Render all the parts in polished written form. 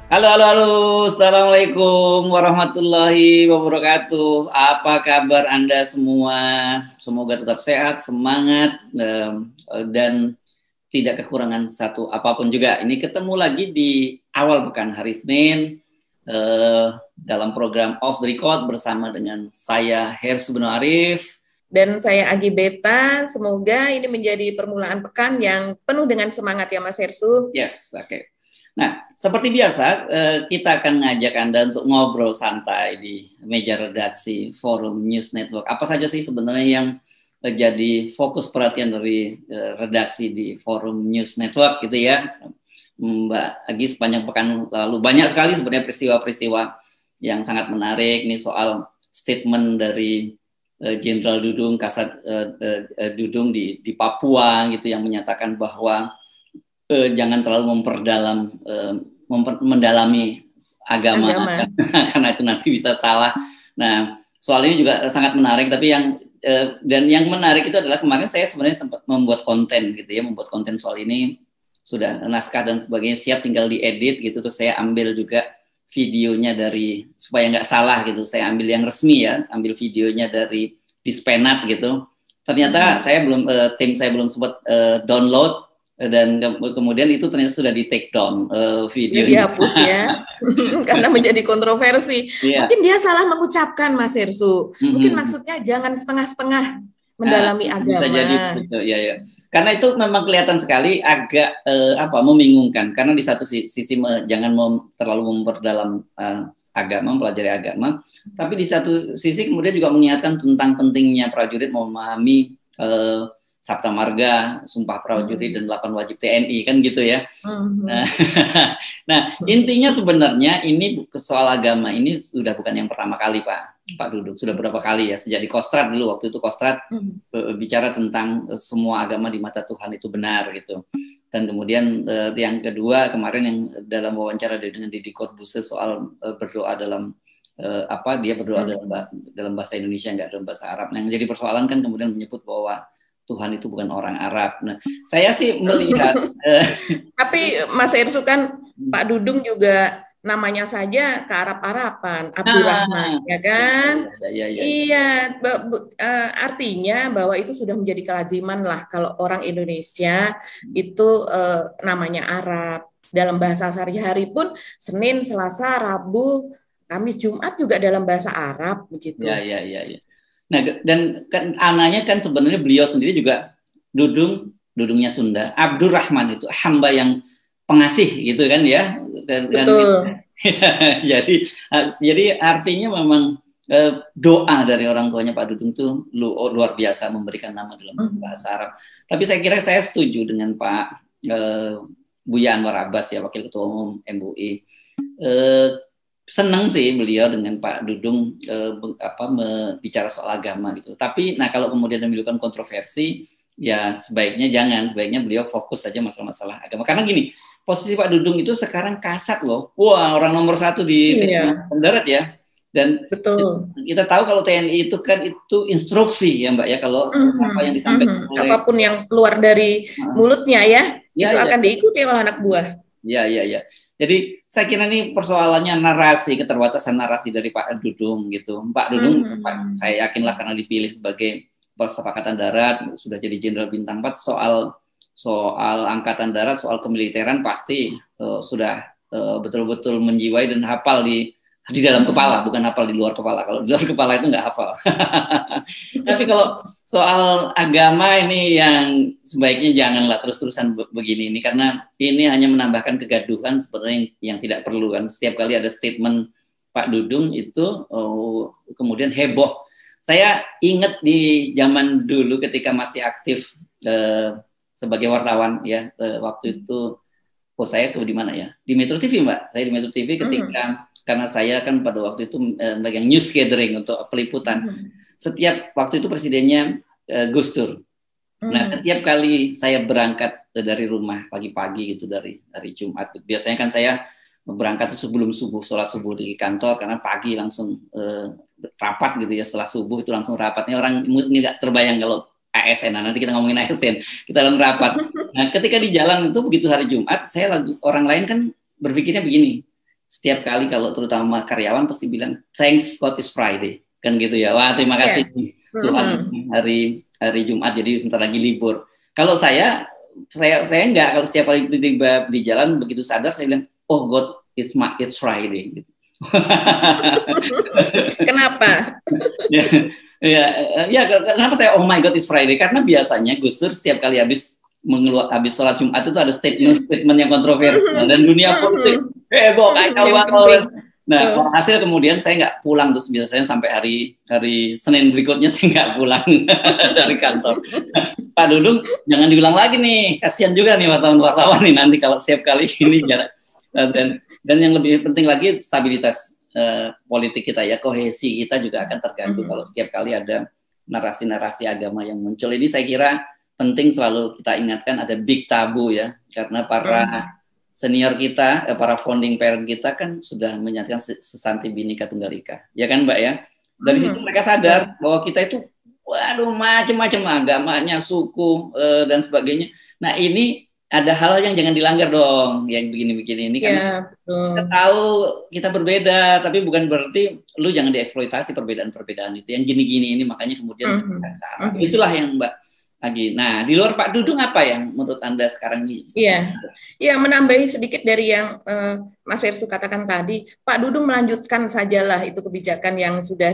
Halo, halo, halo. Assalamualaikum warahmatullahi wabarakatuh. Apa kabar Anda semua? Semoga tetap sehat, semangat, dan tidak kekurangan satu apapun juga. Ini ketemu lagi di awal pekan hari Senin dalam program Off the Record bersama dengan saya Hersu Beno Arif. Dan saya Agi Beta, semoga ini menjadi permulaan pekan yang penuh dengan semangat ya Mas Hersu. Yes, oke. Okay. Nah, seperti biasa, kita akan ngajak Anda untuk ngobrol santai di meja redaksi Forum News Network. Apa saja sih sebenarnya yang jadi fokus perhatian dari redaksi di Forum News Network gitu ya, Mbak Agi, sepanjang pekan lalu. Banyak sekali sebenarnya peristiwa-peristiwa yang sangat menarik. Ini soal statement dari Jenderal Dudung, Kasat Dudung di Papua gitu, yang menyatakan bahwa jangan terlalu mendalami agama. Karena itu nanti bisa salah. Nah, soal ini juga sangat menarik, tapi dan yang menarik itu adalah kemarin saya sebenarnya sempat membuat konten gitu ya, membuat konten soal ini, sudah naskah dan sebagainya siap, tinggal diedit gitu, terus saya ambil juga videonya dari, supaya nggak salah gitu, saya ambil yang resmi ya, ambil videonya dari Dispenat gitu. Ternyata tim saya belum sempat download, dan kemudian itu ternyata sudah di take down videonya. Dihapus ya, karena menjadi kontroversi. Yeah. Mungkin dia salah mengucapkan, Mas Hersu. Mungkin maksudnya jangan setengah-setengah mendalami agama. Bisa jadi betul, ya. Karena itu memang kelihatan sekali agak membingungkan. Karena di satu sisi jangan terlalu memperdalam agama, mempelajari agama, tapi di satu sisi kemudian juga mengingatkan tentang pentingnya prajurit memahami Sabta Marga, Sumpah Prajurit, dan 8 wajib TNI, kan gitu ya. Nah, intinya sebenarnya ini soal agama ini sudah bukan yang pertama kali Pak Dudung, sudah berapa kali ya, sejak di Kostrad dulu, waktu itu Kostrad bicara tentang semua agama di mata Tuhan itu benar gitu. Dan kemudian yang kedua kemarin yang dalam wawancara dengan Deddy Corbuzier soal berdoa dalam dia berdoa dalam bahasa Indonesia, nggak dalam bahasa Arab. Nah, yang jadi persoalan kan kemudian menyebut bahwa Tuhan itu bukan orang Arab. Nah, saya sih melihat. Tapi Mas Hersu kan Pak Dudung juga namanya saja ke Arab-Araban, Abdurrahman, ya kan? Iya, artinya bahwa itu sudah menjadi kelaziman lah kalau orang Indonesia itu namanya Arab. Dalam bahasa sehari-hari pun Senin, Selasa, Rabu, Kamis, Jumat juga dalam bahasa Arab begitu. Ya. Nah, dan kan anaknya kan sebenarnya beliau sendiri juga Dudungnya Sunda. Abdurrahman itu hamba yang pengasih gitu kan ya. Betul. Jadi artinya memang doa dari orang tuanya Pak Dudung itu luar biasa, memberikan nama dalam bahasa Arab. Tapi saya setuju dengan Pak Buya Anwar Abbas ya, Wakil Ketua Umum MUI. Senang sih beliau dengan Pak Dudung bicara soal agama gitu. Tapi kalau kemudian menimbulkan kontroversi, ya sebaiknya beliau fokus saja masalah-masalah agama. Karena gini, posisi Pak Dudung itu sekarang kasat loh. Wah, orang nomor 1 di TNI Darat ya. Dan betul. Kita tahu kalau TNI itu kan itu instruksi ya Mbak ya, kalau apa yang disampaikan oleh apapun yang keluar dari mulutnya itu akan diikuti oleh anak buah. Ya. Jadi saya kira ini persoalannya narasi, keterbatasan narasi dari Pak Dudung gitu. Pak Dudung, saya yakinlah karena dipilih sebagai Kepala Angkatan Darat, sudah jadi Jenderal Bintang 4, soal Angkatan Darat, soal kemiliteran pasti sudah betul-betul menjiwai dan hafal di dalam kepala, bukan hafal di luar kepala. Kalau di luar kepala itu nggak hafal. Tapi kalau soal agama ini yang sebaiknya janganlah terus-terusan begini ini, karena ini hanya menambahkan kegaduhan sebenarnya yang tidak perlu kan. Setiap kali ada statement Pak Dudung itu kemudian heboh. Saya ingat di zaman dulu ketika masih aktif sebagai wartawan ya, waktu itu saya di mana ya? Di Metro TV Mbak. Saya di Metro TV ketika karena saya kan pada waktu itu megang news gathering untuk peliputan. Setiap waktu itu presidennya Gus Dur. Nah, setiap kali saya berangkat dari rumah pagi-pagi gitu dari Jumat, biasanya kan saya berangkat sebelum subuh, sholat subuh di kantor, karena pagi langsung rapat gitu ya, setelah subuh itu langsung rapatnya. Orang mungkin nggak terbayang kalau ASN, nanti kita ngomongin ASN, kita langsung rapat. Nah, ketika di jalan itu begitu hari Jumat, orang lain kan berpikirnya begini, setiap kali kalau terutama karyawan pasti bilang thanks God it's Friday, kan gitu ya. Wah, terima kasih Tuhan hari Jumat, jadi bentar lagi libur. Kalau saya enggak, kalau setiap kali tiba di jalan begitu sadar saya bilang, oh God it's Friday gitu. Kenapa? Kenapa saya oh my God it's Friday? Karena biasanya Gus Dur setiap kali habis sholat Jumat itu ada statement yang kontroversial dan dunia politik heboh kacau banget. Nah, hasil kemudian saya nggak pulang terus, biasanya sampai hari Senin berikutnya saya nggak pulang dari kantor. Pak Dudung, jangan diulang lagi nih, kasihan juga nih wartawan nih nanti kalau setiap kali ini jarak. Dan yang lebih penting lagi stabilitas politik kita ya, kohesi kita juga akan terganggu kalau setiap kali ada narasi-narasi agama yang muncul. Ini saya kira penting selalu kita ingatkan, ada big tabu ya, karena para senior kita, para founding parent kita kan sudah menyatakan sesanti Bhinneka Tunggal Ika, ya kan Mbak ya. Dari situ mereka sadar bahwa kita itu, waduh macam-macam agamanya, suku dan sebagainya. Nah ini ada hal yang jangan dilanggar dong, yang begini-begini ini kan. Kita tahu kita berbeda, tapi bukan berarti lu jangan dieksploitasi perbedaan-perbedaan itu. Yang gini-gini ini makanya kemudian salah. Itulah yang Mbak Agi. Nah, di luar Pak Dudung apa yang menurut Anda sekarang ini? Iya, menambahi sedikit dari yang Mas Ersu katakan tadi, Pak Dudung melanjutkan sajalah itu kebijakan yang sudah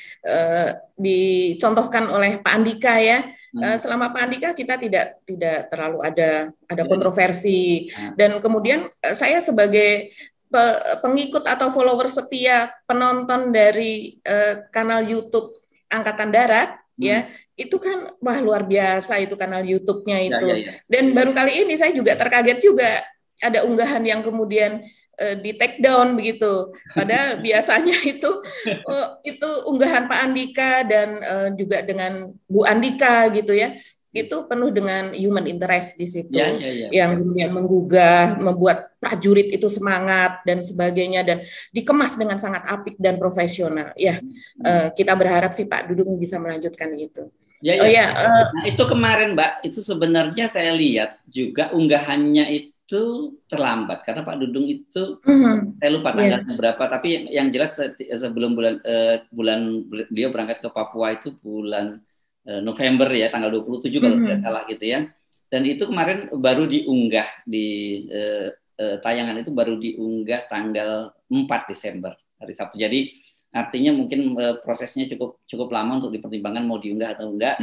dicontohkan oleh Pak Andika ya. Selama Pak Andika kita tidak terlalu ada kontroversi, dan kemudian saya sebagai pengikut atau follower setia penonton dari kanal YouTube Angkatan Darat ya, itu kan wah luar biasa itu kanal YouTube-nya itu. Dan baru kali ini saya juga terkaget juga ada unggahan yang kemudian di take down begitu. Padahal biasanya itu unggahan Pak Andika dan juga dengan Bu Andika gitu ya. Itu penuh dengan human interest di situ, yang kemudian menggugah, membuat prajurit itu semangat dan sebagainya, dan dikemas dengan sangat apik dan profesional. Kita berharap sih Pak Dudung bisa melanjutkan itu. Nah itu kemarin Mbak, itu sebenarnya saya lihat juga unggahannya itu terlambat karena Pak Dudung itu saya lupa tanggalnya berapa, tapi yang jelas sebelum bulan beliau berangkat ke Papua itu bulan November ya, tanggal 27 kalau tidak salah gitu ya. Dan itu kemarin baru diunggah di tayangan itu baru diunggah tanggal 4 Desember hari Sabtu. Jadi artinya mungkin prosesnya cukup lama untuk dipertimbangkan mau diunggah atau enggak,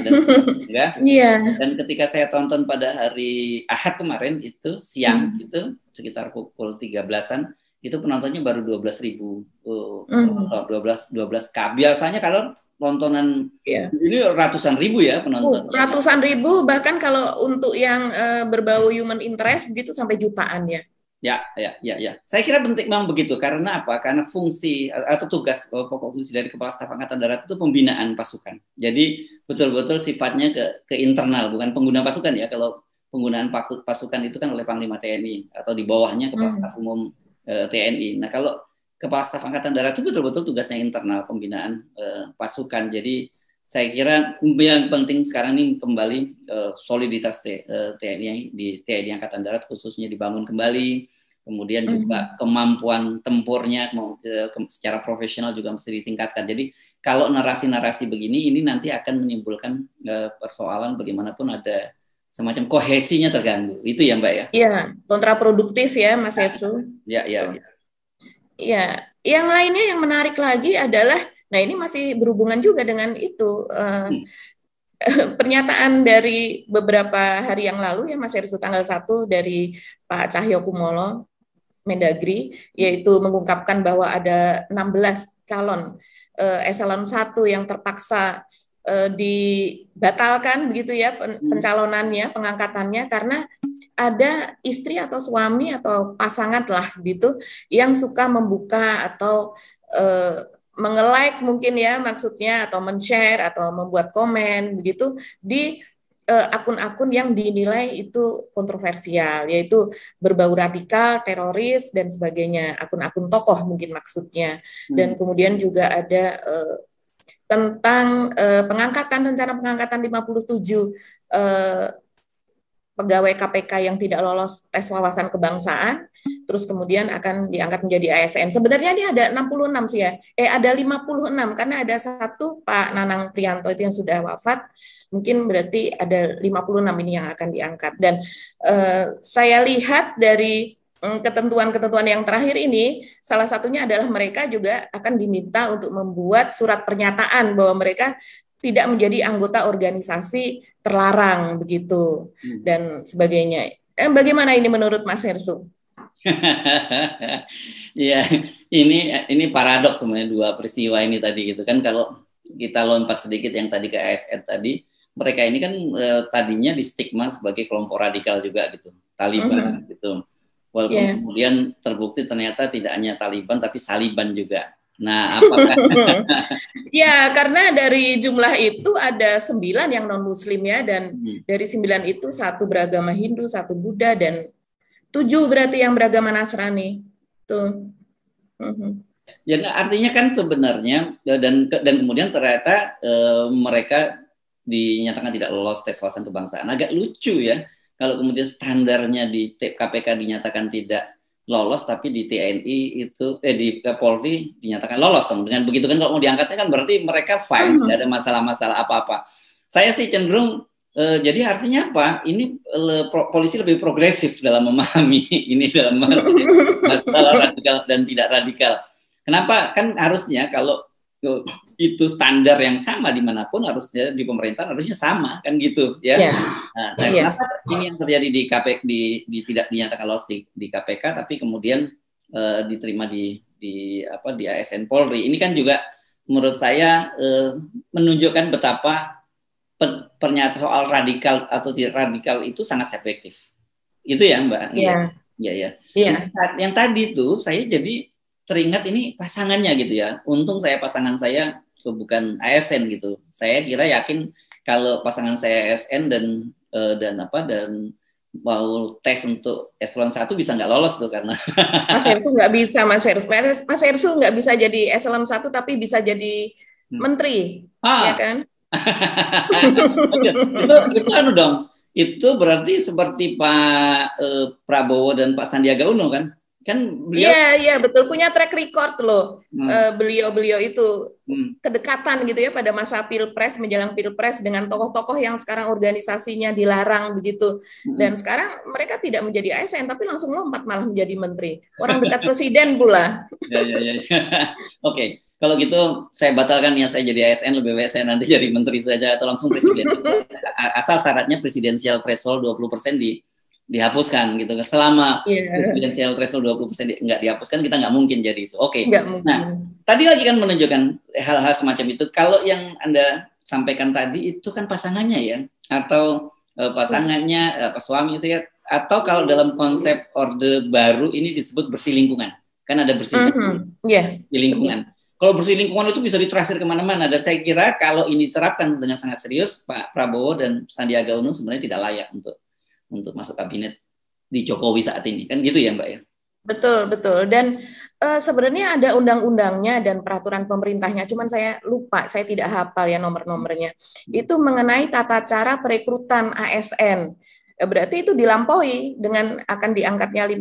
dan ketika saya tonton pada hari Ahad kemarin itu siang itu sekitar pukul 13-an itu penontonnya baru 12.000 12K. Biasanya kalau tontonan ini ratusan ribu ya penonton. Ratusan ribu, bahkan kalau untuk yang berbau human interest gitu sampai jutaan ya. Ya. Saya kira penting memang begitu. Karena apa? Karena fungsi atau tugas pokok fungsi dari Kepala Staf Angkatan Darat itu pembinaan pasukan. Jadi betul-betul sifatnya ke internal, bukan pengguna pasukan ya. Kalau penggunaan pasukan itu kan oleh Panglima TNI atau di bawahnya Kepala Staf Umum TNI. Nah kalau Kepala Staf Angkatan Darat itu betul-betul tugasnya internal, pembinaan pasukan. Jadi saya kira yang penting sekarang ini kembali soliditas TNI di TNI Angkatan Darat khususnya dibangun kembali, kemudian juga kemampuan tempurnya secara profesional juga mesti ditingkatkan. Jadi kalau narasi-narasi begini ini nanti akan menimbulkan persoalan bagaimanapun ada semacam kohesinya terganggu. Itu ya Mbak ya? Iya, kontraproduktif ya Mas Ersu. Iya, yang lainnya yang menarik lagi adalah, nah ini masih berhubungan juga dengan itu, pernyataan dari beberapa hari yang lalu ya Mas Ersu, tanggal 1 dari Pak Cahyokumolo, Mendagri, yaitu mengungkapkan bahwa ada 16 calon eselon 1 yang terpaksa dibatalkan begitu ya pencalonannya, pengangkatannya, karena ada istri atau suami atau pasangan lah gitu yang suka membuka atau menge-like mungkin ya maksudnya, atau men-share atau membuat komen begitu di akun-akun yang dinilai itu kontroversial, yaitu berbau radikal, teroris dan sebagainya, akun-akun tokoh mungkin maksudnya. Dan kemudian juga ada tentang rencana pengangkatan 57 pegawai KPK yang tidak lolos tes wawasan kebangsaan. terus kemudian akan diangkat menjadi ASN. Sebenarnya ini ada 66 sih ya, ada 56 karena ada satu Pak Nanang Prianto itu yang sudah wafat, mungkin berarti ada 56 ini yang akan diangkat. Dan saya lihat dari ketentuan-ketentuan yang terakhir ini, salah satunya adalah mereka juga akan diminta untuk membuat surat pernyataan bahwa mereka tidak menjadi anggota organisasi terlarang begitu dan sebagainya. Bagaimana ini menurut Mas Hersuk? Ya, ini paradoks sebenarnya dua peristiwa ini tadi gitu kan. Kalau kita lompat sedikit yang tadi ke ASN tadi, mereka ini kan tadinya distigma sebagai kelompok radikal juga gitu, Taliban gitu. Walaupun kemudian terbukti ternyata tidak hanya Taliban tapi Saliban juga. Nah, apakah? Ya, karena dari jumlah itu ada 9 yang non-Muslim ya, dan dari 9 itu 1 beragama Hindu, 1 Buddha, dan 7 berarti yang beragama Nasrani. Tuh. Ya, artinya kan sebenarnya dan kemudian ternyata mereka dinyatakan tidak lolos tes wawasan kebangsaan. Agak lucu ya kalau kemudian standarnya di KPK dinyatakan tidak lolos, tapi di TNI itu di Polri dinyatakan lolos dong. Dengan begitu kan kalau mau diangkatnya kan berarti mereka fine, tidak ada masalah-masalah apa-apa. Saya sih cenderung jadi artinya apa? Ini polisi lebih progresif dalam memahami ini dalam masalah radikal dan tidak radikal. Kenapa? Kan harusnya kalau itu standar yang sama dimanapun harusnya di pemerintahan harusnya sama kan gitu ya. Nah, kenapa ini yang terjadi di KPK tidak dinyatakan lolos di KPK tapi kemudian diterima di ASN Polri. Ini kan juga menurut saya menunjukkan betapa pernyataan soal radikal atau tidak radikal itu sangat subjektif. Itu ya Mbak. Iya. Yang tadi itu saya jadi teringat ini pasangannya gitu ya. Untung pasangan saya bukan ASN gitu. Saya kira yakin kalau pasangan saya ASN dan mau tes untuk eselon 1 bisa nggak lolos tuh karena Mas Hersuk nggak bisa, Mas Hersuk nggak bisa jadi eselon 1 tapi bisa jadi menteri, ya kan? itu anu dong. Itu berarti seperti Pak Prabowo dan Pak Sandiaga Uno kan? Kan beliau iya betul, punya track record loh. Beliau itu kedekatan gitu ya pada masa Pilpres, menjelang Pilpres dengan tokoh-tokoh yang sekarang organisasinya dilarang begitu. Dan sekarang mereka tidak menjadi ASN tapi langsung lompat malah menjadi menteri. Orang dekat presiden pula. Ya. Oke. Kalau gitu saya batalkan niat saya jadi ASN, lebih baik saya nanti jadi menteri saja atau langsung presiden. Asal syaratnya presidensial threshold 20% dihapuskan gitu. Selama presidensial threshold 20% nggak dihapuskan, kita nggak mungkin jadi itu. Oke. Nah, tadi lagi kan menunjukkan hal-hal semacam itu. Kalau yang Anda sampaikan tadi itu kan pasangannya ya, atau pasangannya suami itu ya, atau kalau dalam konsep Orde Baru ini disebut bersih lingkungan. Kan ada bersih lingkungan. Kalau bersih lingkungan itu bisa ditrasir kemana-mana, dan saya kira kalau ini diterapkan dengan sangat serius, Pak Prabowo dan Sandiaga Uno sebenarnya tidak layak untuk masuk kabinet di Jokowi saat ini, kan gitu ya Mbak ya? Betul. Dan sebenarnya ada undang-undangnya dan peraturan pemerintahnya, cuman saya lupa, saya tidak hafal ya nomor-nomornya. Itu mengenai tata cara perekrutan ASN. Berarti itu dilampaui dengan akan diangkatnya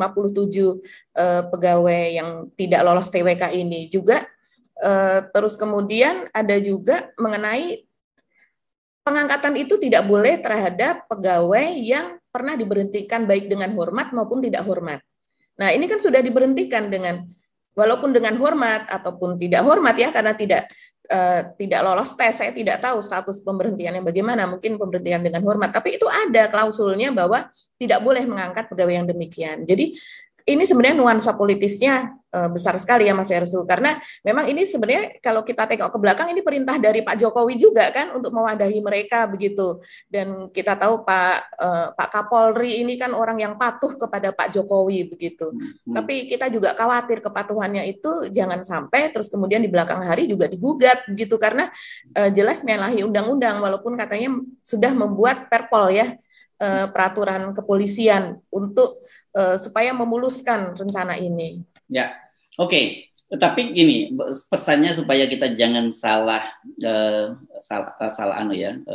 57 pegawai yang tidak lolos TWK ini juga. Terus kemudian ada juga mengenai pengangkatan itu tidak boleh terhadap pegawai yang pernah diberhentikan baik dengan hormat maupun tidak hormat. Nah, ini kan sudah diberhentikan dengan walaupun dengan hormat ataupun tidak hormat ya, karena tidak lolos tes. Saya tidak tahu status pemberhentiannya bagaimana, mungkin pemberhentian dengan hormat, tapi itu ada klausulnya bahwa tidak boleh mengangkat pegawai yang demikian. Jadi ini sebenarnya nuansa politisnya besar sekali ya Mas Hersuk, karena memang ini sebenarnya kalau kita tengok ke belakang ini perintah dari Pak Jokowi juga kan untuk mewadahi mereka begitu. Dan kita tahu Pak Kapolri ini kan orang yang patuh kepada Pak Jokowi begitu. Tapi kita juga khawatir kepatuhannya itu jangan sampai terus kemudian di belakang hari juga digugat begitu, karena jelas menyalahi undang-undang walaupun katanya sudah membuat perpol ya, peraturan kepolisian untuk supaya memuluskan rencana ini. Ya, oke. Tapi gini, pesannya supaya kita jangan salah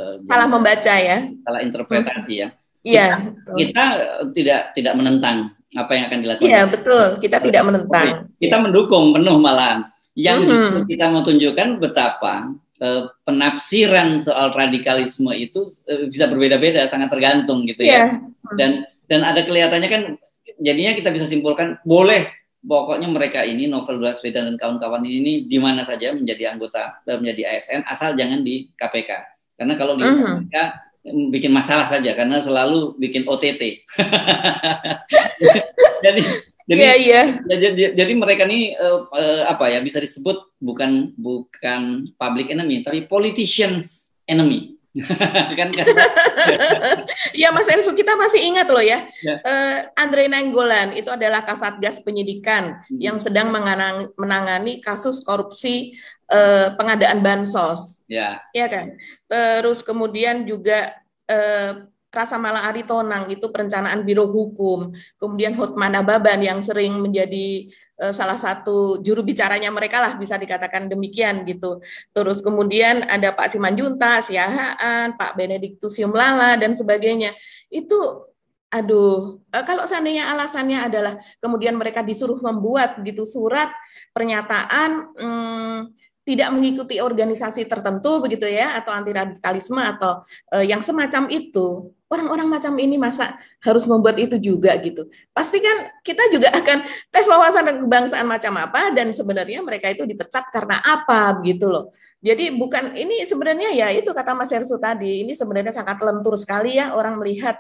membaca ya, salah interpretasi ya. Kita tidak menentang apa yang akan dilakukan. Iya, betul. Kita tidak menentang. Kita mendukung penuh malahan. Yang justru kita mau tunjukkan betapa penafsiran soal radikalisme itu bisa berbeda-beda, sangat tergantung gitu ya. Dan ada kelihatannya kan, jadinya kita bisa simpulkan boleh pokoknya mereka ini Novel Baswedan dan kawan-kawan ini di mana saja menjadi anggota, menjadi ASN, asal jangan di KPK. Karena kalau di KPK bikin masalah saja, karena selalu bikin OTT. Jadi mereka ini apa ya, bisa disebut bukan public enemy, tapi politicians enemy. Kan? Ya Mas Ensu, kita masih ingat loh ya, Andre Nainggolan itu adalah Kasatgas Penyidikan yang sedang menangani kasus korupsi pengadaan bansos, ya kan. Terus kemudian juga Rasa Mala Aritonang itu perencanaan Biro Hukum, kemudian Hotman Ababan yang sering menjadi salah satu juru bicaranya mereka lah, bisa dikatakan demikian gitu. Terus kemudian ada Pak Simanjuntas, Siahaan, Pak Benediktus Yumlala dan sebagainya. Itu kalau seandainya alasannya adalah kemudian mereka disuruh membuat gitu surat pernyataan tidak mengikuti organisasi tertentu begitu ya, atau anti radikalisme atau yang semacam itu, orang-orang macam ini masa harus membuat itu juga gitu. Pasti kan kita juga akan tes wawasan dan kebangsaan macam apa, dan sebenarnya mereka itu dipecat karena apa begitu loh. Jadi bukan ini sebenarnya, ya itu kata Mas Hersu tadi, ini sebenarnya sangat lentur sekali ya orang melihat.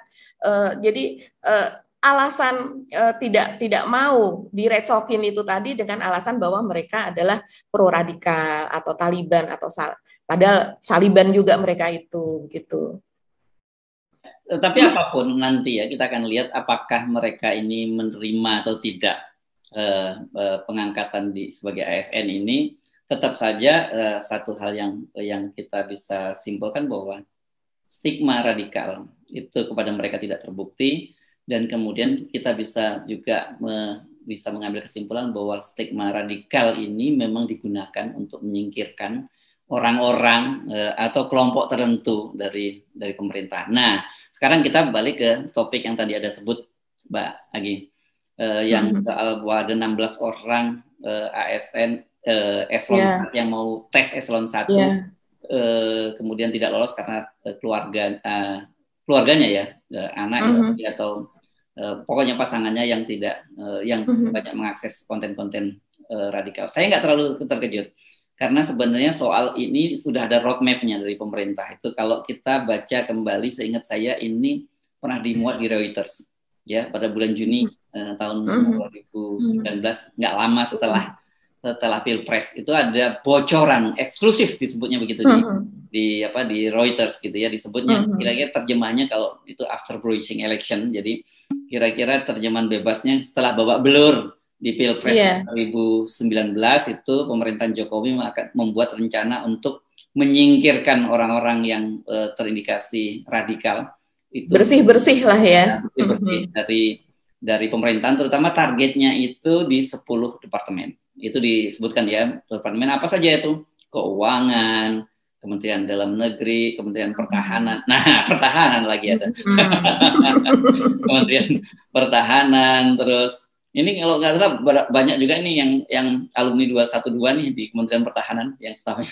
Alasan tidak mau direcokin itu tadi dengan alasan bahwa mereka adalah pro radikal atau Taliban atau padahal Saliban juga mereka itu gitu. Tapi apapun nanti ya, kita akan lihat apakah mereka ini menerima atau tidak pengangkatan sebagai ASN ini. Tetap saja satu hal yang kita bisa simpulkan bahwa stigma radikal itu kepada mereka tidak terbukti. Dan kemudian kita bisa juga bisa mengambil kesimpulan bahwa stigma radikal ini memang digunakan untuk menyingkirkan orang-orang atau kelompok tertentu dari pemerintah. Nah, sekarang kita balik ke topik yang tadi ada sebut, Mbak Agi, yang soal bahwa ada 16 orang ASN eselon 1 yang mau tes eselon 1, kemudian tidak lolos karena keluarganya ya, anak istri atau pokoknya pasangannya yang tidak yang banyak mengakses konten-konten radikal. Saya nggak terlalu terkejut karena sebenarnya soal ini sudah ada roadmap-nya dari pemerintah. Itu kalau kita baca kembali, seingat saya ini pernah dimuat di Reuters ya pada bulan Juni tahun 2019, nggak lama setelah Pilpres. Itu ada bocoran eksklusif, disebutnya begitu di Reuters gitu ya, disebutnya kira-kira terjemahannya kalau itu after bruising election. Jadi kira-kira terjemahan bebasnya setelah babak belur di Pilpres 2019 itu pemerintahan Jokowi akan membuat rencana untuk menyingkirkan orang-orang yang terindikasi radikal. Itu bersih-bersih lah ya. Bersih dari pemerintahan, terutama targetnya itu di 10 departemen. Itu disebutkan ya, departemen apa saja itu? Keuangan, Kementerian Dalam Negeri, Kementerian Pertahanan. Nah, pertahanan lagi ada. Kementerian Pertahanan, terus ini kalau nggak salah banyak juga ini yang alumni 212 nih di Kementerian Pertahanan yang stafnya.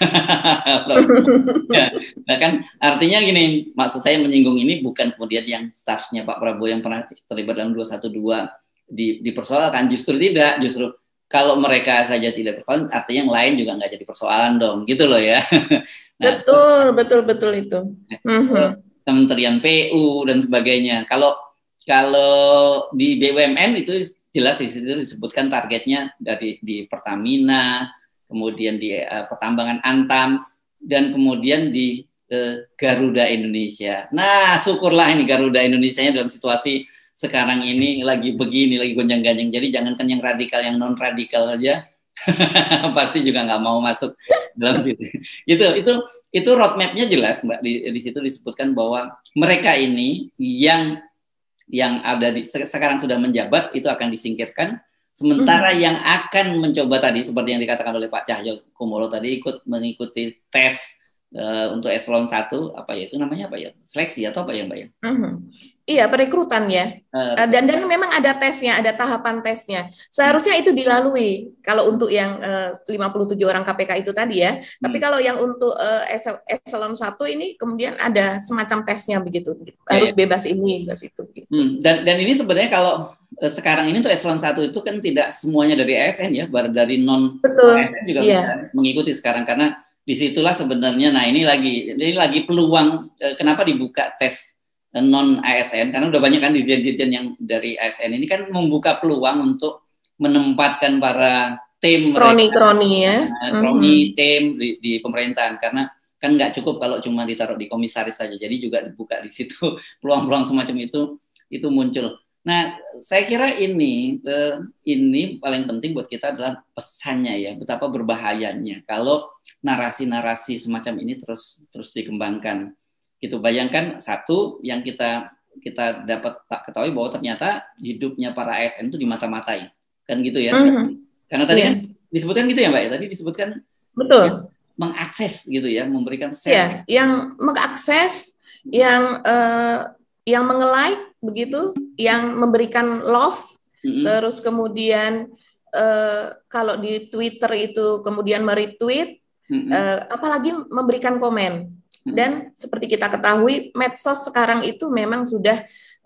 Nah kan artinya gini, maksud saya menyinggung ini bukan kemudian yang stafnya Pak Prabowo yang pernah terlibat dalam 212 dipersoalkan, justru tidak, justru kalau mereka saja tidak bersoalan, artinya yang lain juga nggak jadi persoalan dong, gitu loh ya. Nah, betul itu. Kementerian PU dan sebagainya. Kalau di BUMN itu jelas di situ disebutkan targetnya di Pertamina, kemudian di pertambangan Antam, dan kemudian di Garuda Indonesia. Nah, syukurlah ini Garuda Indonesianya dalam situasi sekarang ini lagi begini, lagi gonjang-ganjing. Jadi jangankan yang radikal, yang non radikal saja pasti juga nggak mau masuk dalam situ. Itu roadmap-nya jelas, Mbak. Di situ disebutkan bahwa mereka ini yang ada sekarang sudah menjabat itu akan disingkirkan. Sementara yang akan mencoba tadi seperti yang dikatakan oleh Pak Cahyo Kumolo tadi ikut mengikuti tes untuk eselon 1 apa ya itu namanya apa ya? Seleksi atau apa ya Mbak ya? Iya, perekrutan ya. Dan memang ada tesnya, ada tahapan tesnya. Seharusnya itu dilalui kalau untuk yang 57 orang KPK itu tadi ya. Tapi kalau yang untuk eselon 1 ini kemudian ada semacam tesnya begitu. Harus bebas ini, bebas itu. Gitu. Dan ini sebenarnya kalau sekarang ini tuh eselon 1 itu kan tidak semuanya dari ASN ya, baru dari non ASN juga bisa mengikuti sekarang karena disitulah sebenarnya. Nah ini lagi peluang kenapa dibuka tes non ASN karena udah banyak kan dirjen-dirjen yang dari ASN ini kan membuka peluang untuk menempatkan para tim kroni ya kroni tim di pemerintahan karena kan nggak cukup kalau cuma ditaruh di komisaris saja, jadi juga dibuka di situ peluang-peluang semacam itu muncul. Nah, saya kira ini paling penting buat kita adalah pesannya ya, betapa berbahayanya kalau narasi-narasi semacam ini terus dikembangkan. Gitu. Bayangkan satu yang kita dapat ketahui bahwa ternyata hidupnya para ASN itu dimata-matai, kan gitu ya? Karena tadi kan disebutkan gitu ya Mbak ya, tadi disebutkan betul ya, mengakses gitu ya, memberikan share. Ya, yang mengakses, yang menge-like begitu, yang memberikan love, terus kemudian kalau di Twitter itu kemudian meretweet, apalagi memberikan komen. Dan seperti kita ketahui, medsos sekarang itu memang sudah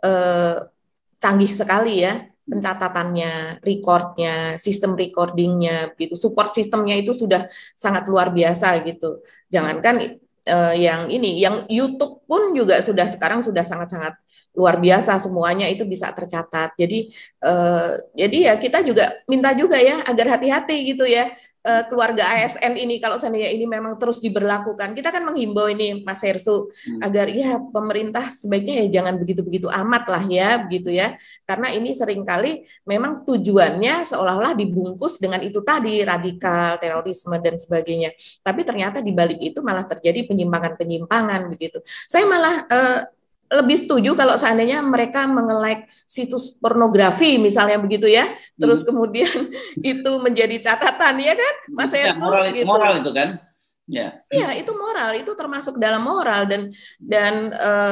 canggih sekali ya, pencatatannya, recordnya, sistem recordingnya, gitu. Support sistemnya itu sudah sangat luar biasa gitu. Jangankan yang YouTube pun juga sekarang sudah sangat-sangat luar biasa, semuanya itu bisa tercatat. Jadi ya kita juga minta juga ya agar hati-hati gitu ya. Keluarga ASN ini kalau seandainya ini memang terus diberlakukan, kita kan menghimbau ini Mas Hersu agar ya pemerintah sebaiknya ya jangan begitu-begitu amat lah ya begitu ya, karena ini seringkali memang tujuannya seolah-olah dibungkus dengan itu tadi, radikal, terorisme dan sebagainya, tapi ternyata di balik itu malah terjadi penyimpangan-penyimpangan begitu. Saya malah lebih setuju kalau seandainya mereka menge-like situs pornografi misalnya begitu ya, terus kemudian itu menjadi catatan ya kan, Mas Hersu? Moral itu kan? Iya, itu moral, itu termasuk dalam moral dan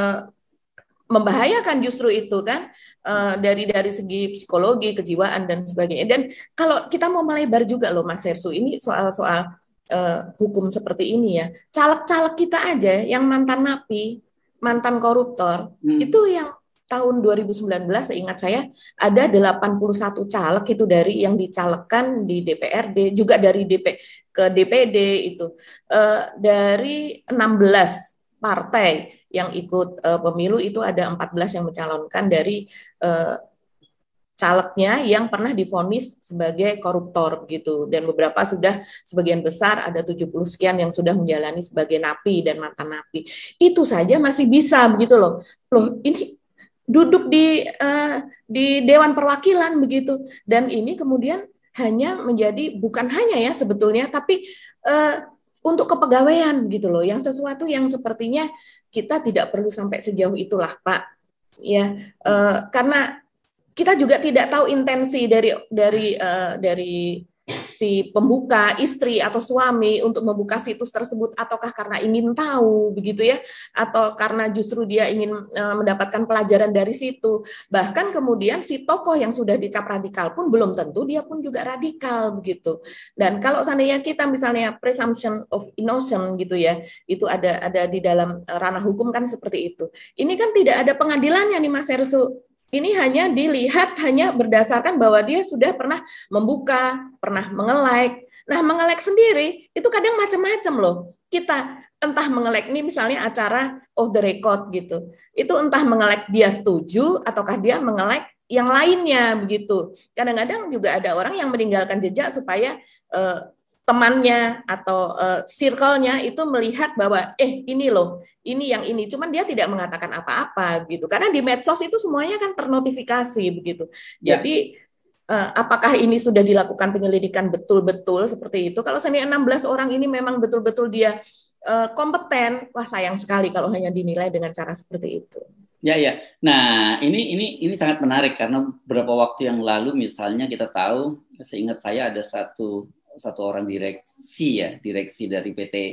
membahayakan justru itu kan dari segi psikologi, kejiwaan dan sebagainya. Dan kalau kita mau melebar juga loh Mas Hersu, ini soal hukum seperti ini ya, caleg-caleg kita aja yang mantan napi, mantan koruptor, itu yang tahun 2019 seingat saya ada 81 caleg itu dari yang dicalekkan di DPRD, juga dari ke DPD itu. Dari 16 partai yang ikut pemilu itu ada 14 yang mencalonkan dari calegnya yang pernah divonis sebagai koruptor gitu, dan beberapa sudah, sebagian besar ada 70 sekian yang sudah menjalani sebagai napi dan mantan napi. Itu saja masih bisa begitu loh. Ini duduk di Dewan Perwakilan begitu, dan ini kemudian hanya menjadi, bukan hanya ya sebetulnya, tapi untuk kepegawaian gitu loh, yang sesuatu yang sepertinya kita tidak perlu sampai sejauh itulah Pak ya, karena kita juga tidak tahu intensi dari si pembuka, istri atau suami untuk membuka situs tersebut, ataukah karena ingin tahu begitu ya, atau karena justru dia ingin mendapatkan pelajaran dari situ. Bahkan kemudian si tokoh yang sudah dicap radikal pun belum tentu dia pun juga radikal begitu. Dan kalau seandainya kita misalnya presumption of innocence gitu ya, itu ada di dalam ranah hukum kan seperti itu. Ini kan tidak ada pengadilannya nih Mas Hersu. Ini hanya dilihat hanya berdasarkan bahwa dia sudah pernah membuka, pernah nge-like. Nah, nge-like sendiri itu kadang macam-macam loh. Kita entah nge-like ini misalnya acara off the record gitu. Itu entah nge-like dia setuju ataukah dia nge-like yang lainnya begitu. Kadang-kadang juga ada orang yang meninggalkan jejak supaya temannya atau circle-nya itu melihat bahwa ini loh, ini yang ini, cuman dia tidak mengatakan apa-apa gitu, karena di medsos itu semuanya kan ternotifikasi begitu. Jadi apakah ini sudah dilakukan penyelidikan betul-betul seperti itu? Kalau seandainya 16 orang ini memang betul-betul dia kompeten, wah sayang sekali kalau hanya dinilai dengan cara seperti itu. Ya. Nah, ini sangat menarik karena beberapa waktu yang lalu misalnya kita tahu, seingat saya ada satu orang direksi dari PT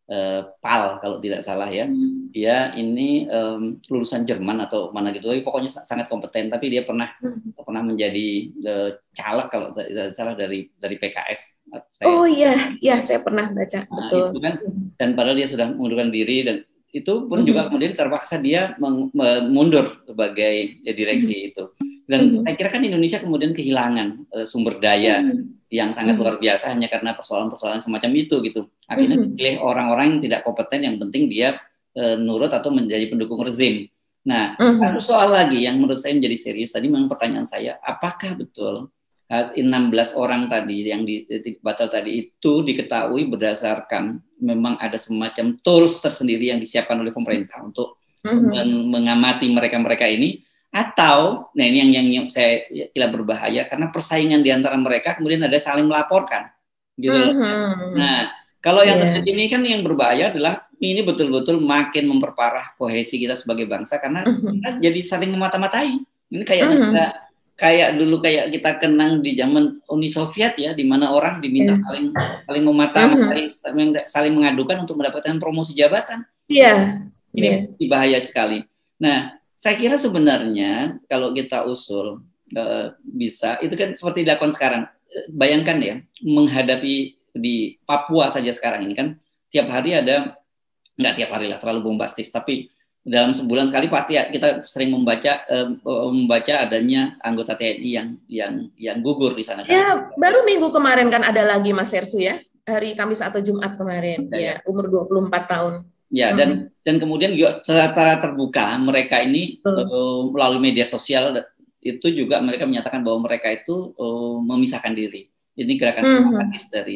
PAL kalau tidak salah ya. Dia ini lulusan Jerman atau mana gitu, tapi pokoknya sangat kompeten. Tapi dia pernah menjadi caleg kalau tidak salah dari PKS. Oh iya, ya saya pernah baca. Nah, betul. itu kan, dan padahal dia sudah mengundurkan diri, dan itu pun juga kemudian terpaksa dia mundur sebagai direksi itu. Dan saya kira kan Indonesia kemudian kehilangan sumber daya yang sangat luar biasa hanya karena persoalan-persoalan semacam itu gitu. Akhirnya dipilih orang-orang yang tidak kompeten, yang penting dia nurut atau menjadi pendukung rezim. Nah, satu soal lagi yang menurut saya menjadi serius tadi, memang pertanyaan saya, apakah betul 16 orang tadi yang batal tadi itu diketahui berdasarkan memang ada semacam tools tersendiri yang disiapkan oleh pemerintah untuk mengamati mereka-mereka ini, atau nah ini yang saya kira berbahaya karena persaingan di antara mereka kemudian ada saling melaporkan gitu loh. Nah, kalau yang terjadi ini kan yang berbahaya adalah ini betul-betul makin memperparah kohesi kita sebagai bangsa karena kita jadi saling memata-matai. Ini kayak dulu kayak kita kenang di zaman Uni Soviet ya, di mana orang diminta saling memata-matai, saling mengadukan untuk mendapatkan promosi jabatan. Ini bahaya sekali. Nah, saya kira sebenarnya kalau kita usul bisa, itu kan seperti dilakukan sekarang. Bayangkan ya, menghadapi di Papua saja sekarang ini kan tiap hari ada, nggak tiap hari lah, terlalu bombastis, tapi dalam sebulan sekali pasti kita sering membaca adanya anggota TNI yang gugur di sana. Ya, baru minggu kemarin kan ada lagi Mas Hersu ya, hari Kamis atau Jumat kemarin, ya umur 24 tahun. Ya, dan kemudian juga secara terbuka mereka ini melalui media sosial itu juga mereka menyatakan bahwa mereka itu memisahkan diri. Ini gerakan separatis dari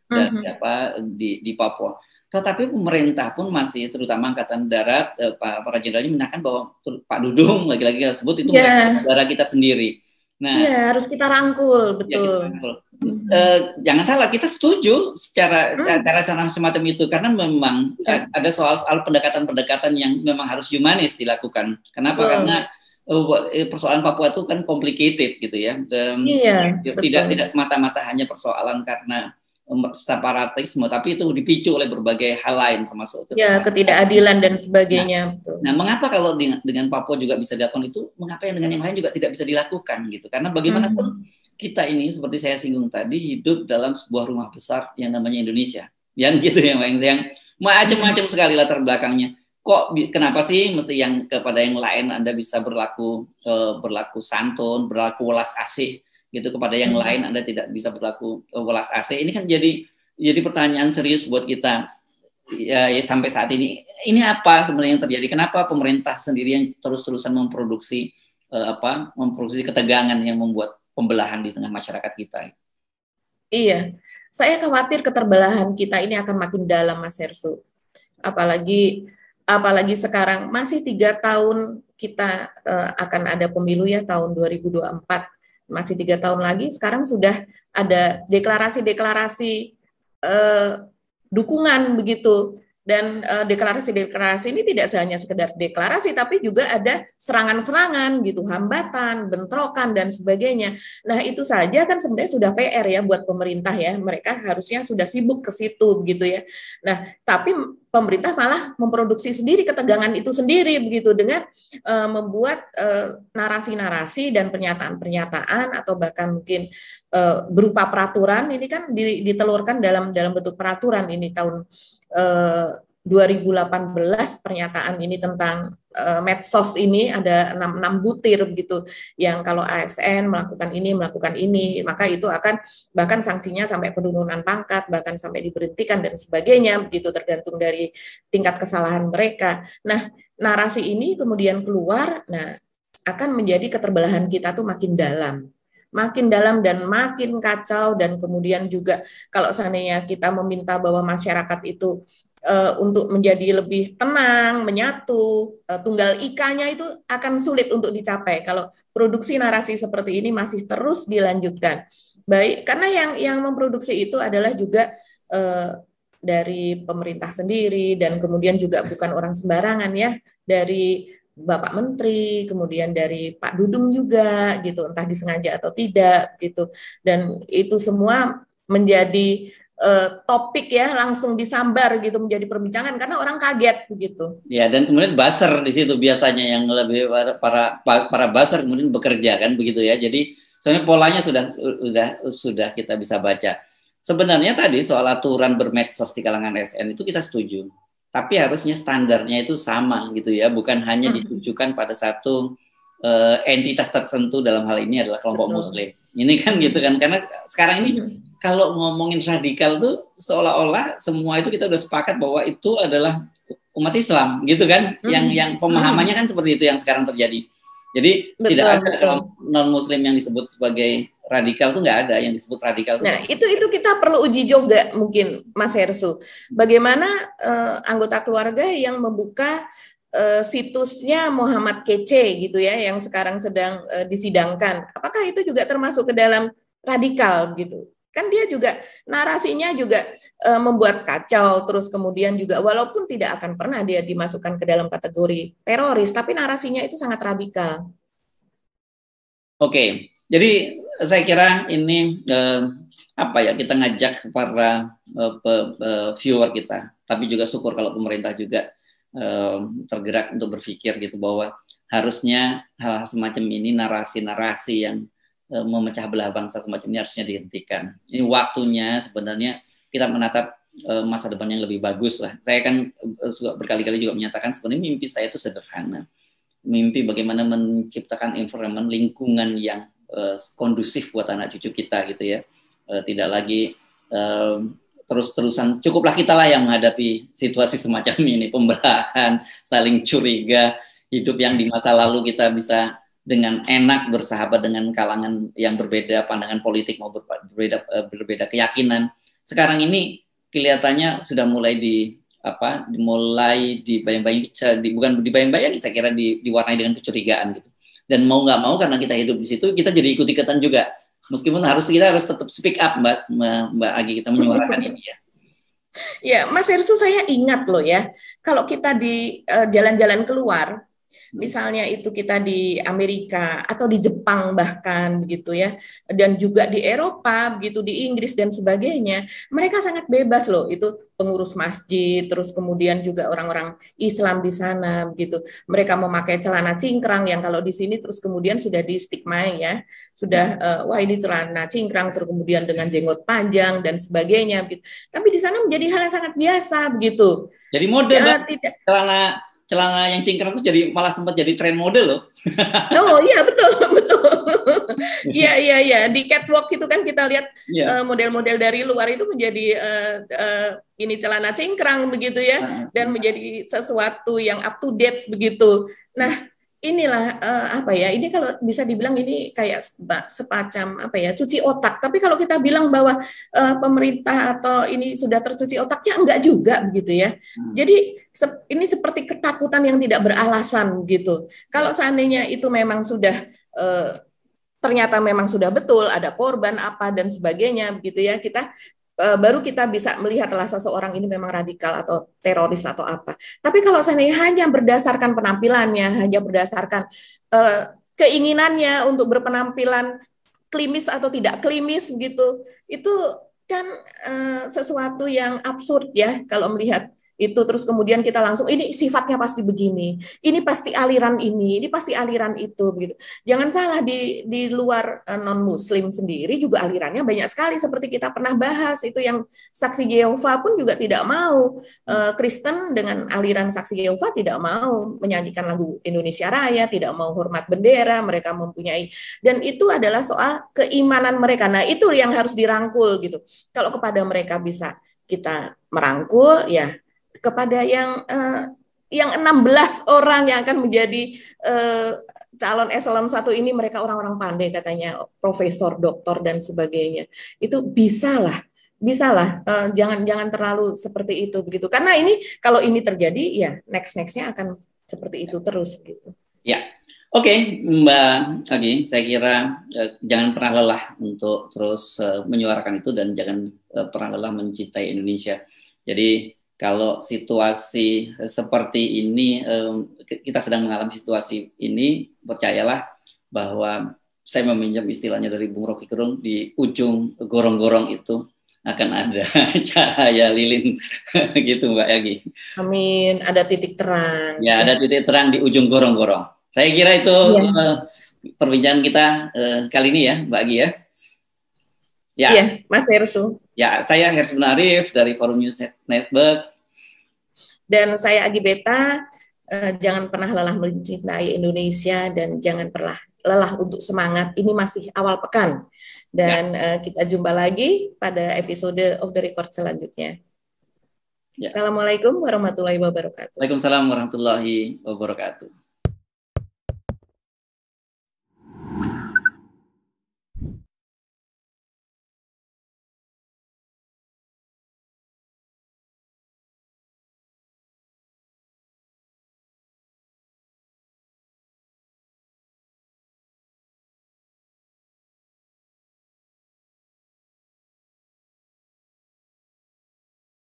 di Papua. Tetapi pemerintah pun masih, terutama Angkatan Darat, para jenderalnya menyatakan bahwa Pak Dudung lagi-lagi sebut itu saudara kita sendiri. Nah, harus kita rangkul, betul. Ya, kita rangkul. Jangan salah, kita setuju secara semacam itu karena memang ada soal pendekatan-pendekatan yang memang harus humanis dilakukan. Kenapa? Karena persoalan Papua itu kan complicated gitu ya. Tidak semata-mata hanya persoalan karena separatisme, tapi itu dipicu oleh berbagai hal lain termasuk ketidakadilan dan sebagainya. Nah, mengapa kalau dengan Papua juga bisa dilakukan itu, mengapa yang dengan yang lain juga tidak bisa dilakukan gitu? Karena bagaimanapun kita ini seperti saya singgung tadi hidup dalam sebuah rumah besar yang namanya Indonesia, yang gitu ya, yang macam-macam sekali latar belakangnya. Kok kenapa sih mesti yang kepada yang lain Anda bisa berlaku santun, berlaku welas asih gitu, kepada yang lain Anda tidak bisa berlaku welas asih? Ini kan jadi pertanyaan serius buat kita ya sampai saat ini. Ini apa sebenarnya yang terjadi? Kenapa pemerintah sendiri yang terus-terusan memproduksi ketegangan yang membuat pembelahan di tengah masyarakat kita? Iya, saya khawatir keterbelahan kita ini akan makin dalam, Mas Hersu. Apalagi sekarang masih 3 tahun kita akan ada pemilu ya, tahun 2024. Masih 3 tahun lagi, sekarang sudah ada deklarasi-deklarasi dukungan begitu. Dan deklarasi-deklarasi ini tidak hanya sekedar deklarasi, tapi juga ada serangan-serangan gitu, hambatan, bentrokan dan sebagainya. Nah, itu saja kan sebenarnya sudah PR ya buat pemerintah ya. Mereka harusnya sudah sibuk ke situ begitu ya. Nah, tapi pemerintah malah memproduksi sendiri ketegangan itu sendiri begitu dengan membuat narasi-narasi dan pernyataan-pernyataan atau bahkan mungkin berupa peraturan. Ini kan ditelurkan dalam bentuk peraturan ini tahun 2018 pernyataan ini tentang medsos ini ada 6 butir begitu, yang kalau ASN melakukan ini maka itu akan bahkan sanksinya sampai penurunan pangkat, bahkan sampai diberhentikan dan sebagainya begitu, tergantung dari tingkat kesalahan mereka. Nah, narasi ini kemudian keluar, nah akan menjadi keterbelahan kita tuh makin dalam dan makin kacau. Dan kemudian juga kalau seandainya kita meminta bahwa masyarakat itu untuk menjadi lebih tenang, menyatu, tunggal ika-nya itu akan sulit untuk dicapai kalau produksi narasi seperti ini masih terus dilanjutkan. Baik, karena yang memproduksi itu adalah juga dari pemerintah sendiri, dan kemudian juga bukan orang sembarangan ya, dari Bapak Menteri, kemudian dari Pak Dudung juga gitu, entah disengaja atau tidak gitu. Dan itu semua menjadi topik ya langsung disambar gitu menjadi perbincangan karena orang kaget begitu. Ya, dan kemudian buzzer di situ biasanya yang lebih para buzzer kemudian bekerja kan begitu ya. Jadi sebenarnya polanya sudah kita bisa baca. Sebenarnya tadi soal aturan bermedsos di kalangan SN itu kita setuju. Tapi harusnya standarnya itu sama gitu ya, bukan hanya ditujukan pada satu entitas tertentu, dalam hal ini adalah kelompok Muslim. Ini kan gitu kan, karena sekarang ini kalau ngomongin radikal tuh seolah-olah semua itu kita udah sepakat bahwa itu adalah umat Islam gitu kan, yang pemahamannya kan seperti itu yang sekarang terjadi. Jadi tidak ada non Muslim yang disebut sebagai radikal, tuh nggak ada yang disebut radikal. Nah itu kita perlu uji juga mungkin Mas Hersu. Bagaimana anggota keluarga yang membuka situsnya Muhammad Kece gitu ya, yang sekarang sedang disidangkan, apakah itu juga termasuk ke dalam radikal gitu? Kan dia juga narasinya juga membuat kacau, terus kemudian juga walaupun tidak akan pernah dia dimasukkan ke dalam kategori teroris, tapi narasinya itu sangat radikal. Oke, jadi saya kira ini kita ngajak para viewer kita, tapi juga syukur kalau pemerintah juga tergerak untuk berpikir gitu bahwa harusnya hal semacam ini, narasi-narasi yang memecah belah bangsa semacam ini harusnya dihentikan. Ini waktunya sebenarnya kita menatap masa depan yang lebih bagus lah. Saya kan berkali-kali juga menyatakan sebenarnya mimpi saya itu sederhana. Mimpi bagaimana menciptakan environment, lingkungan yang kondusif buat anak cucu kita gitu ya. Tidak lagi terus-terusan, cukuplah kita lah yang menghadapi situasi semacam ini, pembelahan, saling curiga, hidup yang di masa lalu kita bisa dengan enak bersahabat dengan kalangan yang berbeda pandangan politik mau berbeda keyakinan. Sekarang ini kelihatannya sudah mulai dibayang-bayangi, bukan dibayang-bayangi, saya kira diwarnai dengan kecurigaan gitu. Dan mau nggak mau karena kita hidup di situ, kita jadi ikut-ikutan juga. Meskipun kita harus tetap speak up, Mbak Agi, kita menyuarakan ini ya. Ya, Mas Hersu, saya ingat loh ya, kalau kita di jalan-jalan keluar, misalnya itu kita di Amerika atau di Jepang bahkan begitu ya, dan juga di Eropa begitu, di Inggris dan sebagainya, mereka sangat bebas loh, itu pengurus masjid, terus kemudian juga orang-orang Islam di sana begitu, mereka memakai celana cingkrang yang kalau di sini terus kemudian sudah di stigmai ya, sudah wah ini celana cingkrang, terus kemudian dengan jenggot panjang dan sebagainya begitu. Tapi di sana menjadi hal yang sangat biasa begitu. Jadi mode ya, tidak celana yang cingkrang itu malah sempat jadi tren model loh. Oh iya betul. Iya di catwalk itu kan kita lihat model-model dari luar itu menjadi ini celana cingkrang begitu ya, dan menjadi sesuatu yang up to date begitu. Nah inilah ini kalau bisa dibilang ini kayak semacam cuci otak. Tapi kalau kita bilang bahwa pemerintah atau ini sudah tercuci otaknya, enggak juga begitu ya. Jadi ini seperti ketakutan yang tidak beralasan gitu. Kalau seandainya itu memang sudah ternyata memang sudah betul ada korban apa dan sebagainya begitu ya, baru kita bisa melihatlah seseorang ini memang radikal atau teroris atau apa. Tapi kalau seandainya hanya berdasarkan penampilannya, hanya berdasarkan keinginannya untuk berpenampilan klimis atau tidak klimis gitu, itu kan sesuatu yang absurd ya kalau melihat itu. Terus kemudian kita langsung ini sifatnya pasti begini, ini pasti aliran ini pasti aliran itu begitu. Jangan salah, di luar non muslim sendiri juga alirannya banyak sekali, seperti kita pernah bahas itu yang saksi Yehova pun juga tidak mau, Kristen dengan aliran saksi Yehova tidak mau menyanyikan lagu Indonesia Raya, tidak mau hormat bendera, mereka mempunyai, dan itu adalah soal keimanan mereka. Nah itu yang harus dirangkul gitu. Kalau kepada mereka bisa kita merangkul, ya kepada yang 16 orang yang akan menjadi calon eselon 1 ini, mereka orang-orang pandai katanya, profesor, doktor dan sebagainya. Itu bisalah, jangan terlalu seperti itu begitu. Karena ini kalau ini terjadi ya nextnya akan seperti itu terus gitu. Ya. Oke, Mbak Agi, saya kira jangan pernah lelah untuk terus menyuarakan itu, dan jangan pernah lelah mencintai Indonesia. Jadi kalau situasi seperti ini, kita sedang mengalami situasi ini, percayalah bahwa saya meminjam istilahnya dari Bung Rocky Gerung, di ujung gorong-gorong itu akan ada cahaya lilin gitu Mbak Yagi. Amin, ada titik terang. Ya, ada titik terang di ujung gorong-gorong. Saya kira itu perbincangan kita kali ini ya, Mbak Agi ya. Ya. Iya, Mas Hersu. Ya, saya Hersu Arif dari Forum News Network. Dan saya Agi Beta. Jangan pernah lelah mencintai Indonesia dan jangan pernah lelah untuk semangat. Ini masih awal pekan. Dan kita jumpa lagi pada episode Off the Record selanjutnya. Ya. Assalamualaikum warahmatullahi wabarakatuh. Waalaikumsalam warahmatullahi wabarakatuh.